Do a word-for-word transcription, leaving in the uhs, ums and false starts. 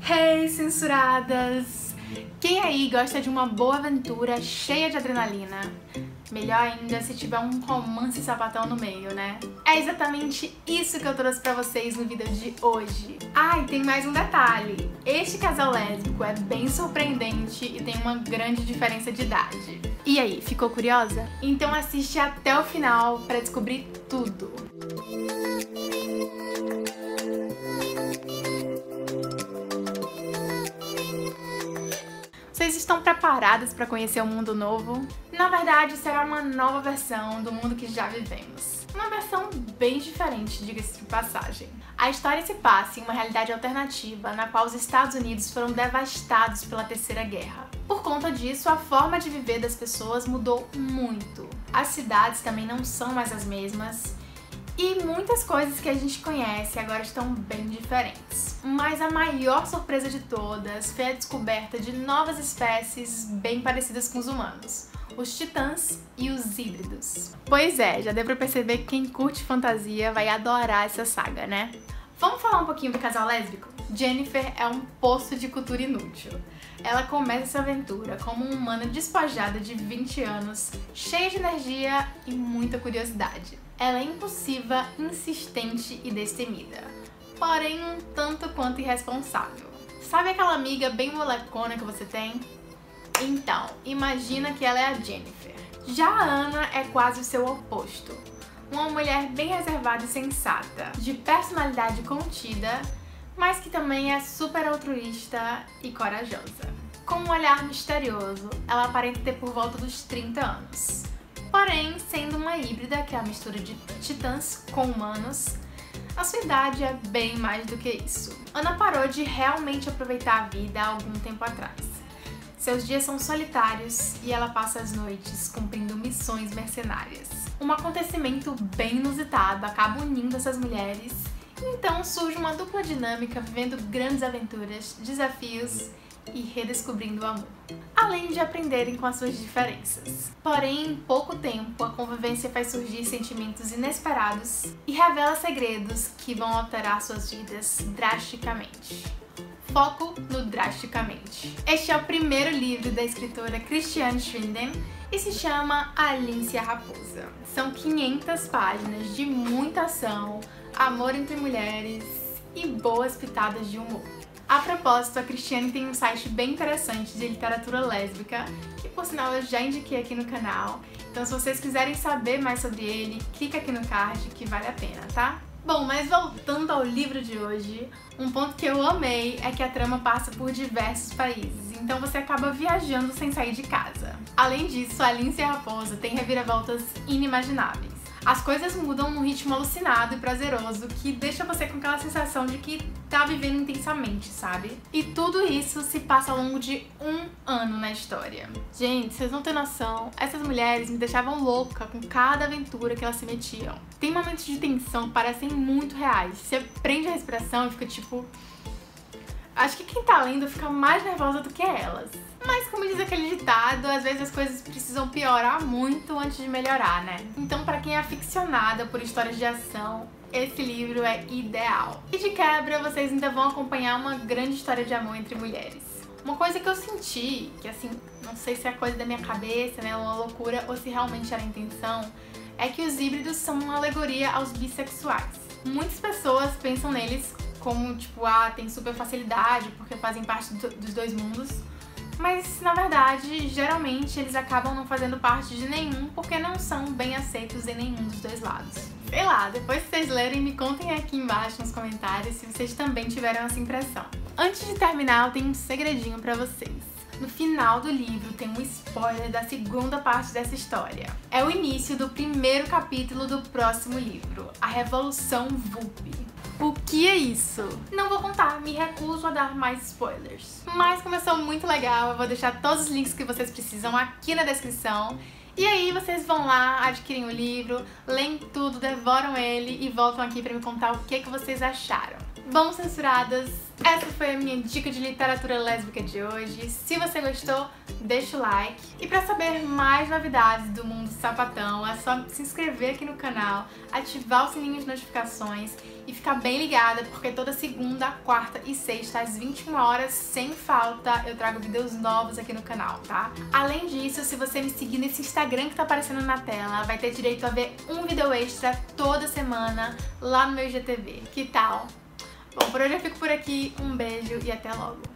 Hey, censuradas! Quem aí gosta de uma boa aventura cheia de adrenalina? Melhor ainda se tiver um romance sapatão no meio, né? É exatamente isso que eu trouxe pra vocês no vídeo de hoje. Ah, e tem mais um detalhe. Este casal lésbico é bem surpreendente e tem uma grande diferença de idade. E aí, ficou curiosa? Então assiste até o final pra descobrir tudo. Vocês estão preparadas para conhecer um mundo novo? Na verdade, será uma nova versão do mundo que já vivemos. Uma versão bem diferente, diga-se de passagem. A história se passa em uma realidade alternativa na qual os Estados Unidos foram devastados pela Terceira Guerra. Por conta disso, a forma de viver das pessoas mudou muito. As cidades também não são mais as mesmas. E muitas coisas que a gente conhece agora estão bem diferentes. Mas a maior surpresa de todas foi a descoberta de novas espécies bem parecidas com os humanos, os titãs e os híbridos. Pois é, já deu pra perceber que quem curte fantasia vai adorar essa saga, né? Vamos falar um pouquinho do casal lésbico? Jennifer é um poço de cultura inútil. Ela começa essa aventura como uma humana despojada de vinte anos, cheia de energia e muita curiosidade. Ela é impulsiva, insistente e destemida, porém um tanto quanto irresponsável. Sabe aquela amiga bem molecona que você tem? Então, imagina que ela é a Jennifer. Já a Anna é quase o seu oposto. Uma mulher bem reservada e sensata, de personalidade contida, mas que também é super altruísta e corajosa. Com um olhar misterioso, ela aparenta ter por volta dos trinta anos. Porém, sendo uma híbrida, que é a mistura de titãs com humanos, a sua idade é bem mais do que isso. Anna parou de realmente aproveitar a vida há algum tempo atrás. Seus dias são solitários e ela passa as noites cumprindo missões mercenárias. Um acontecimento bem inusitado acaba unindo essas mulheres, então surge uma dupla dinâmica vivendo grandes aventuras, desafios e redescobrindo o amor, além de aprenderem com as suas diferenças. Porém, em pouco tempo, a convivência faz surgir sentimentos inesperados e revela segredos que vão alterar suas vidas drasticamente. Foco no drasticamente. Este é o primeiro livro da escritora Christiane Schwinden e se chama A Lince e a Raposa. São quinhentas páginas de muita ação, amor entre mulheres e boas pitadas de humor. A propósito, a Christiane tem um site bem interessante de literatura lésbica, que por sinal eu já indiquei aqui no canal. Então se vocês quiserem saber mais sobre ele, clica aqui no card que vale a pena, tá? Bom, mas voltando ao livro de hoje, um ponto que eu amei é que a trama passa por diversos países, então você acaba viajando sem sair de casa. Além disso, A Lince e a Raposa tem reviravoltas inimagináveis. As coisas mudam num ritmo alucinado e prazeroso que deixa você com aquela sensação de que tá vivendo intensamente, sabe? E tudo isso se passa ao longo de um ano na história. Gente, vocês não têm noção, essas mulheres me deixavam louca com cada aventura que elas se metiam. Tem momentos de tensão que parecem muito reais. Você prende a respiração e fica tipo... Acho que quem tá lendo fica mais nervosa do que elas. Mas como diz aquele ditado, às vezes as coisas precisam piorar muito antes de melhorar, né? Então pra quem é aficionada por histórias de ação, esse livro é ideal. E de quebra, vocês ainda vão acompanhar uma grande história de amor entre mulheres. Uma coisa que eu senti, que assim, não sei se é coisa da minha cabeça, né, uma loucura, ou se realmente era a intenção, é que os híbridos são uma alegoria aos bissexuais. Muitas pessoas pensam neles como, tipo, ah, tem super facilidade porque fazem parte do, dos dois mundos, mas, na verdade, geralmente eles acabam não fazendo parte de nenhum porque não são bem aceitos em nenhum dos dois lados. Sei lá, depois que vocês lerem, me contem aqui embaixo nos comentários se vocês também tiveram essa impressão. Antes de terminar, eu tenho um segredinho pra vocês. No final do livro tem um spoiler da segunda parte dessa história. É o início do primeiro capítulo do próximo livro, A Revolução V U P. O que é isso? Não vou contar, me recuso a dar mais spoilers. Mas começou muito legal, eu vou deixar todos os links que vocês precisam aqui na descrição. E aí vocês vão lá, adquirem o livro, leem tudo, devoram ele e voltam aqui pra me contar o que, que vocês acharam. Bom, censuradas, essa foi a minha dica de literatura lésbica de hoje. Se você gostou, deixa o like. E pra saber mais novidades do mundo sapatão, é só se inscrever aqui no canal, ativar o sininho de notificações e ficar bem ligada, porque toda segunda, quarta e sexta, às vinte e uma horas, sem falta, eu trago vídeos novos aqui no canal, tá? Além disso, se você me seguir nesse Instagram que tá aparecendo na tela, vai ter direito a ver um vídeo extra toda semana lá no meu I G T V. Que tal? Bom, por hoje eu fico por aqui, um beijo e até logo!